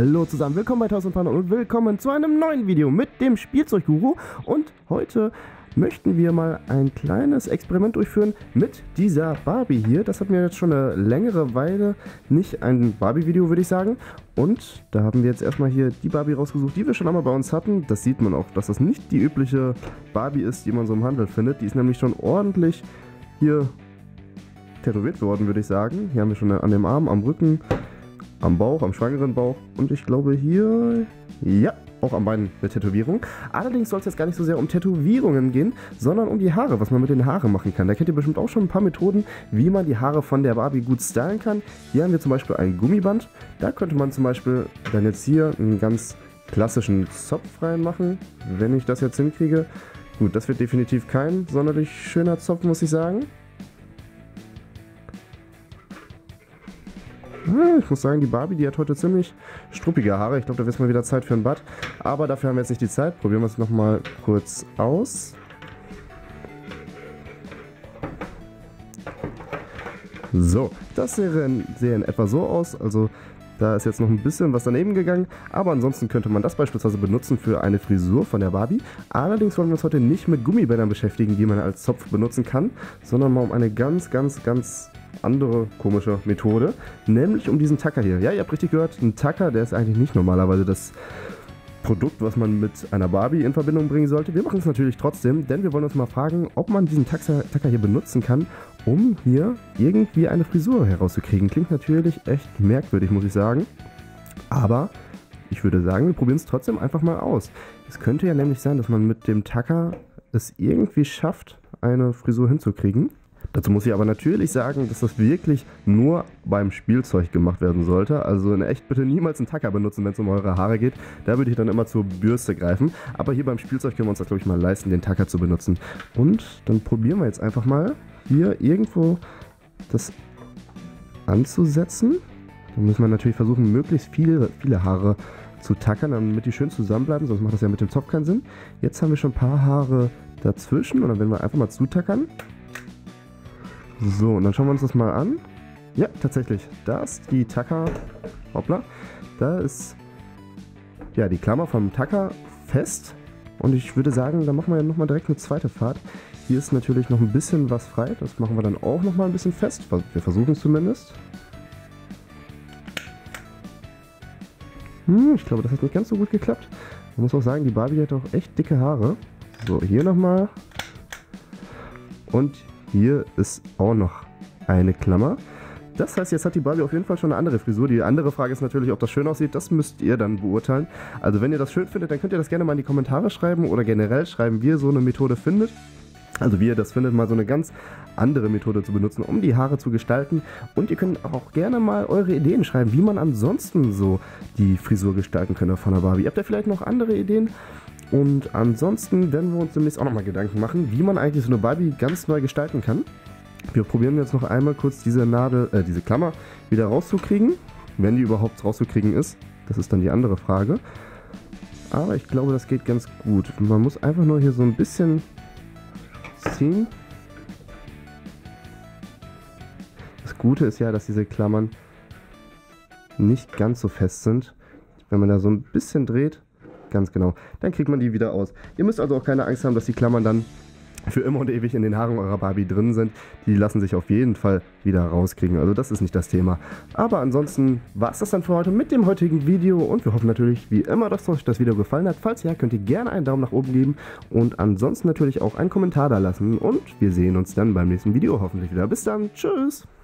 Hallo zusammen, willkommen bei 1000 Partner und willkommen zu einem neuen Video mit dem Spielzeugguru. Und heute möchten wir mal ein kleines Experiment durchführen mit dieser Barbie hier. Das hatten wir jetzt schon eine längere Weile nicht ein Barbie-Video, würde ich sagen. Und da haben wir jetzt erstmal hier die Barbie rausgesucht, die wir schon einmal bei uns hatten. Das sieht man auch, dass das nicht die übliche Barbie ist, die man so im Handel findet. Die ist nämlich schon ordentlich hier tätowiert worden, würde ich sagen. Hier haben wir schon an dem Arm, am Rücken, am Bauch, am schwangeren Bauch und ich glaube hier, ja, auch am Bein eine Tätowierung. Allerdings soll es jetzt gar nicht so sehr um Tätowierungen gehen, sondern um die Haare, was man mit den Haaren machen kann. Da kennt ihr bestimmt auch schon ein paar Methoden, wie man die Haare von der Barbie gut stylen kann. Hier haben wir zum Beispiel ein Gummiband. Da könnte man zum Beispiel dann jetzt hier einen ganz klassischen Zopf reinmachen, wenn ich das jetzt hinkriege. Gut, das wird definitiv kein sonderlich schöner Zopf, muss ich sagen. Ich muss sagen, die Barbie, die hat heute ziemlich struppige Haare. Ich glaube, da wird es mal wieder Zeit für ein Bad. Aber dafür haben wir jetzt nicht die Zeit. Probieren wir es nochmal kurz aus. So, das sehen in etwa so aus. Also da ist jetzt noch ein bisschen was daneben gegangen. Aber ansonsten könnte man das beispielsweise benutzen für eine Frisur von der Barbie. Allerdings wollen wir uns heute nicht mit Gummibändern beschäftigen, die man als Zopf benutzen kann, sondern mal um eine ganz andere komische Methode, nämlich um diesen Tacker hier. Ja, ihr habt richtig gehört, ein Tacker, der ist eigentlich nicht normalerweise das Produkt, was man mit einer Barbie in Verbindung bringen sollte. Wir machen es natürlich trotzdem, denn wir wollen uns mal fragen, ob man diesen Tacker hier benutzen kann, um hier irgendwie eine Frisur herauszukriegen. Klingt natürlich echt merkwürdig, muss ich sagen, aber ich würde sagen, wir probieren es trotzdem einfach mal aus. Es könnte ja nämlich sein, dass man mit dem Tacker es irgendwie schafft, eine Frisur hinzukriegen. Dazu muss ich aber natürlich sagen, dass das wirklich nur beim Spielzeug gemacht werden sollte. Also in echt bitte niemals einen Tacker benutzen, wenn es um eure Haare geht. Da würde ich dann immer zur Bürste greifen. Aber hier beim Spielzeug können wir uns das, glaube ich, mal leisten, den Tacker zu benutzen. Und dann probieren wir jetzt einfach mal, hier irgendwo das anzusetzen. Dann muss man natürlich versuchen, möglichst viele Haare zu tackern, damit die schön zusammenbleiben. Sonst macht das ja mit dem Zopf keinen Sinn. Jetzt haben wir schon ein paar Haare dazwischen. Und dann werden wir einfach mal zutackern. So, und dann schauen wir uns das mal an. Ja, tatsächlich, da ist die Tacker, hoppla, da ist ja die Klammer vom Tacker fest. Und ich würde sagen, da machen wir ja nochmal direkt eine zweite Fahrt. Hier ist natürlich noch ein bisschen was frei, das machen wir dann auch nochmal ein bisschen fest. Wir versuchen es zumindest. Ich glaube, das hat nicht ganz so gut geklappt. Man muss auch sagen, die Barbie hat auch echt dicke Haare. So, hier nochmal. Und hier ist auch noch eine Klammer. Das heißt, jetzt hat die Barbie auf jeden Fall schon eine andere Frisur. Die andere Frage ist natürlich, ob das schön aussieht. Das müsst ihr dann beurteilen. Also wenn ihr das schön findet, dann könnt ihr das gerne mal in die Kommentare schreiben oder generell schreiben, wie ihr so eine Methode findet. Also wie ihr das findet, mal so eine ganz andere Methode zu benutzen, um die Haare zu gestalten. Und ihr könnt auch gerne mal eure Ideen schreiben, wie man ansonsten so die Frisur gestalten könnte von der Barbie. Habt ihr vielleicht noch andere Ideen? Und ansonsten werden wir uns demnächst auch nochmal Gedanken machen, wie man eigentlich so eine Barbie ganz neu gestalten kann. Wir probieren jetzt noch einmal kurz diese Klammer wieder rauszukriegen. Wenn die überhaupt rauszukriegen ist, das ist dann die andere Frage. Aber ich glaube, das geht ganz gut. Man muss einfach nur hier so ein bisschen ziehen. Das Gute ist ja, dass diese Klammern nicht ganz so fest sind. Wenn man da so ein bisschen dreht, ganz genau, dann kriegt man die wieder aus. Ihr müsst also auch keine Angst haben, dass die Klammern dann für immer und ewig in den Haaren eurer Barbie drin sind. Die lassen sich auf jeden Fall wieder rauskriegen. Also das ist nicht das Thema. Aber ansonsten war es das dann für heute mit dem heutigen Video. Und wir hoffen natürlich wie immer, dass euch das Video gefallen hat. Falls ja, könnt ihr gerne einen Daumen nach oben geben. Und ansonsten natürlich auch einen Kommentar da lassen. Und wir sehen uns dann beim nächsten Video hoffentlich wieder. Bis dann. Tschüss.